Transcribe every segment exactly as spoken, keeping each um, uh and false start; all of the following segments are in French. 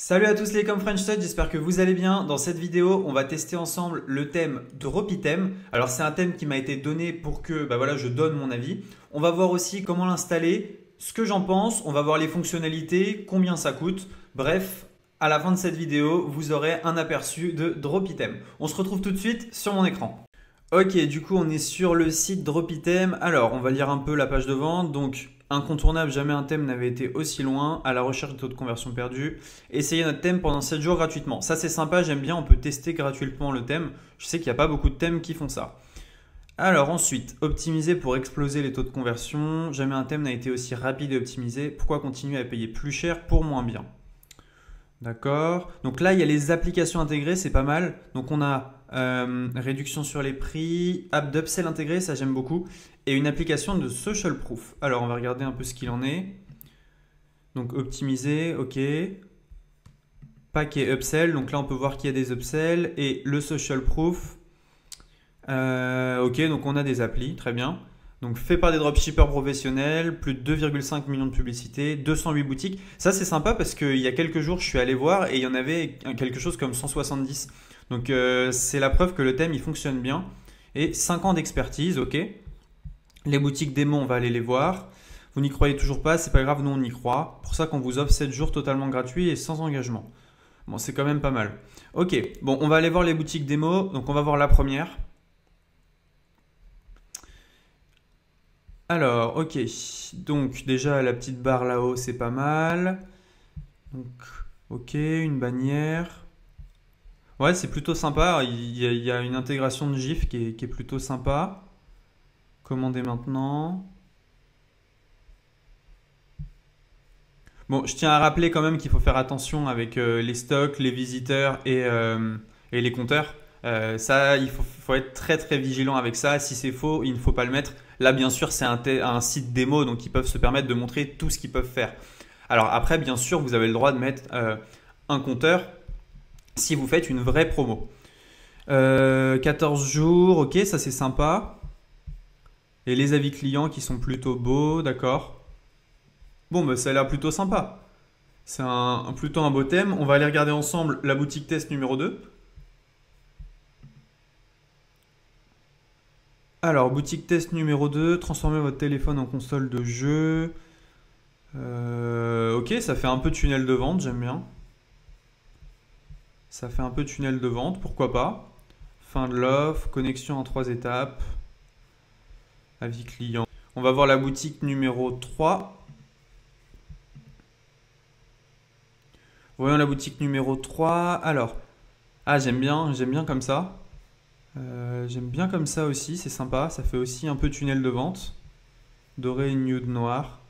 Salut à tous les com French Touch, j'espère que vous allez bien. Dans cette vidéo, on va tester ensemble le thème Dropitheme. Alors c'est un thème qui m'a été donné pour que bah voilà, je donne mon avis. On va voir aussi comment l'installer, ce que j'en pense, on va voir les fonctionnalités, combien ça coûte. Bref, à la fin de cette vidéo, vous aurez un aperçu de Dropitheme. On se retrouve tout de suite sur mon écran. Ok, du coup on est sur le site Dropitheme. Alors on va lire un peu la page de vente. Donc incontournable, jamais un thème n'avait été aussi loin, à la recherche de taux de conversion perdu. Essayez notre thème pendant sept jours gratuitement. Ça c'est sympa, j'aime bien, on peut tester gratuitement le thème. Je sais qu'il n'y a pas beaucoup de thèmes qui font ça. Alors ensuite, optimiser pour exploser les taux de conversion. Jamais un thème n'a été aussi rapide et optimisé. Pourquoi continuer à payer plus cher pour moins bien? D'accord. Donc là, il y a les applications intégrées, c'est pas mal. Donc on a euh, réduction sur les prix, app d'upsell intégrée, ça j'aime beaucoup. Et une application de social proof. Alors on va regarder un peu ce qu'il en est. Donc optimiser, ok. Paquet upsell, donc là on peut voir qu'il y a des upsells. Et le social proof. Euh, ok, donc on a des applis, très bien. Donc fait par des dropshippers professionnels, plus de deux virgule cinq millions de publicités, deux cent huit boutiques. Ça c'est sympa parce qu'il y a quelques jours je suis allé voir et il y en avait quelque chose comme cent soixante-dix. Donc euh, c'est la preuve que le thème il fonctionne bien. Et cinq ans d'expertise, ok. Les boutiques démo on va aller les voir. Vous n'y croyez toujours pas, c'est pas grave, nous on y croit. Pour ça qu'on vous offre sept jours totalement gratuits et sans engagement. Bon c'est quand même pas mal. Ok, bon on va aller voir les boutiques démo. Donc on va voir la première. Alors, ok, donc déjà la petite barre là-haut, c'est pas mal. Donc, ok, une bannière. Ouais, c'est plutôt sympa. Il y, a, il y a une intégration de GIF qui est, qui est plutôt sympa. Commander maintenant. Bon, je tiens à rappeler quand même qu'il faut faire attention avec euh, les stocks, les visiteurs et, euh, et les compteurs. Euh, ça, il faut, faut être très très vigilant avec ça. Si c'est faux, il ne faut pas le mettre. Là, bien sûr, c'est un, un site démo, donc ils peuvent se permettre de montrer tout ce qu'ils peuvent faire. Alors après, bien sûr, vous avez le droit de mettre euh, un compteur si vous faites une vraie promo. Euh, quatorze jours, ok, ça c'est sympa. Et les avis clients qui sont plutôt beaux, d'accord. Bon, bah, ça a l'air plutôt sympa. C'est un, un, plutôt un beau thème. On va aller regarder ensemble la boutique test numéro deux. Alors, boutique test numéro deux, transformez votre téléphone en console de jeu. Euh, ok, ça fait un peu tunnel de vente, j'aime bien. Ça fait un peu tunnel de vente, pourquoi pas. Fin de l'offre, connexion en trois étapes. Avis client. On va voir la boutique numéro trois. Voyons la boutique numéro trois. Alors, ah j'aime bien, j'aime bien comme ça. Euh, j'aime bien comme ça aussi, c'est sympa. Ça fait aussi un peu tunnel de vente. Doré, nude, noir.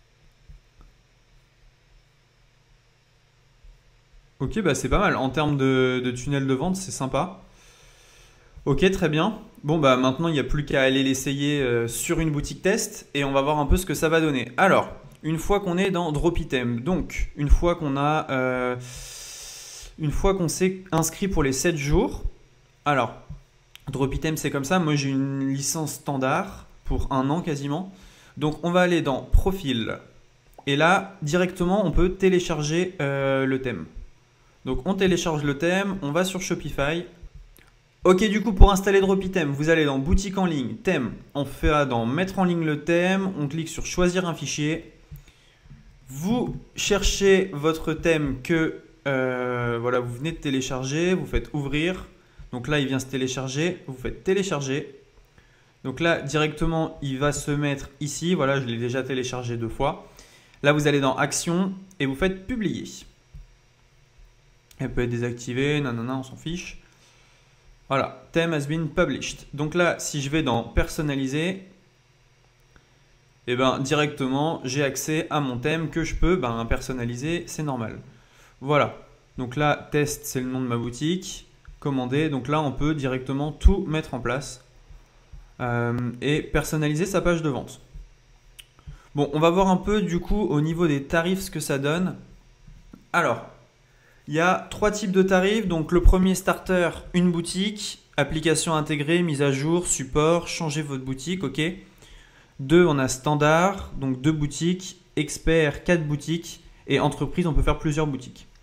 Ok, bah c'est pas mal. En termes de, de tunnel de vente, c'est sympa. Ok, très bien. Bon, bah maintenant, il n'y a plus qu'à aller l'essayer euh, sur une boutique test et on va voir un peu ce que ça va donner. Alors, une fois qu'on est dans Dropitheme, donc une fois qu'on a, euh, une fois qu'on s'est inscrit pour les sept jours, alors, Dropitheme, c'est comme ça. Moi, j'ai une licence standard pour un an quasiment. Donc, on va aller dans Profil. Et là, directement, on peut télécharger euh, le thème. Donc, on télécharge le thème. On va sur Shopify. Ok, du coup, pour installer Dropitheme, vous allez dans Boutique en ligne, Thème. On fait dans Mettre en ligne le thème. On clique sur Choisir un fichier. Vous cherchez votre thème que euh, voilà, vous venez de télécharger. Vous faites Ouvrir. Donc là, il vient se télécharger. Vous faites télécharger. Donc là, directement, il va se mettre ici. Voilà, je l'ai déjà téléchargé deux fois. Là, vous allez dans Action et vous faites Publier. Elle peut être désactivée. Nanana, on s'en fiche. Voilà, theme has been published. Donc là, si je vais dans Personnaliser, et ben directement, j'ai accès à mon thème que je peux ben, personnaliser. C'est normal. Voilà. Donc là, test, c'est le nom de ma boutique. Commander, donc là on peut directement tout mettre en place euh, et personnaliser sa page de vente. Bon, on va voir un peu du coup au niveau des tarifs ce que ça donne. Alors, il y a trois types de tarifs. Donc le premier starter, une boutique, application intégrée, mise à jour, support, changer votre boutique, ok. Deux, on a standard, donc deux boutiques, expert, quatre boutiques et entreprise, on peut faire plusieurs boutiques.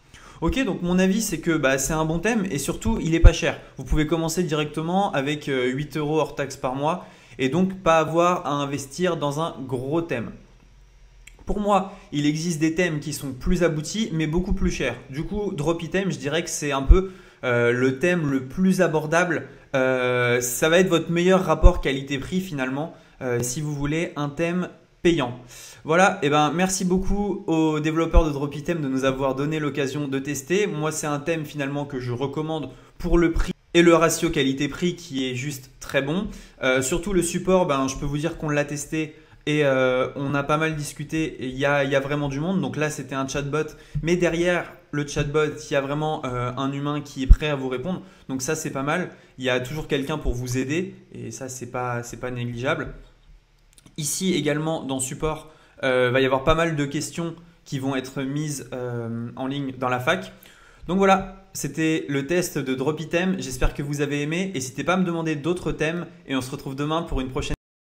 Ok, donc mon avis c'est que bah, c'est un bon thème et surtout il est pas cher. Vous pouvez commencer directement avec euh, huit euros hors taxe par mois et donc pas avoir à investir dans un gros thème. Pour moi, il existe des thèmes qui sont plus aboutis mais beaucoup plus chers. Du coup, Dropitem, je dirais que c'est un peu euh, le thème le plus abordable. Euh, ça va être votre meilleur rapport qualité-prix finalement euh, si vous voulez un thème payant. Voilà, et ben merci beaucoup aux développeurs de Dropitem de nous avoir donné l'occasion de tester. Moi, c'est un thème finalement que je recommande pour le prix et le ratio qualité-prix qui est juste très bon. Euh, surtout le support, ben, je peux vous dire qu'on l'a testé et euh, on a pas mal discuté et il y a, y a vraiment du monde. Donc là, c'était un chatbot, mais derrière le chatbot, il y a vraiment euh, un humain qui est prêt à vous répondre. Donc ça, c'est pas mal. Il y a toujours quelqu'un pour vous aider et ça, c'est pas, c'est pas négligeable. Ici également, dans support, il euh, va y avoir pas mal de questions qui vont être mises euh, en ligne dans la fac. Donc voilà, c'était le test de Dropitem. J'espère que vous avez aimé. N'hésitez pas à me demander d'autres thèmes et on se retrouve demain pour une prochaine